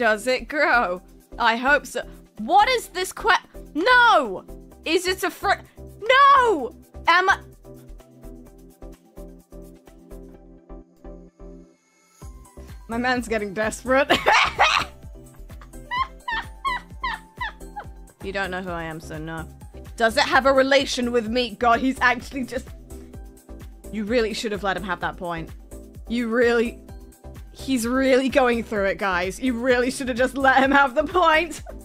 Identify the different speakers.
Speaker 1: Does it grow? I hope so. What is this No! Is it a No! Am I... My man's getting desperate. You don't know who I am, so no. Does it have a relation with me? God, he's actually just... You really should have let him have that point. You really... He's really going through it, guys. You really should have just let him have the point.